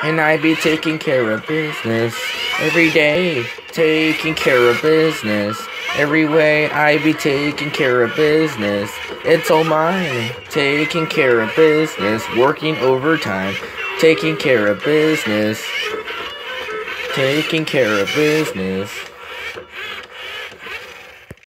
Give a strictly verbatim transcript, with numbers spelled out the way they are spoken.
And I be taking care of business every day, taking care of business every way. I be taking care of business. It's all mine, taking care of business, working overtime, taking care of business, taking care of business.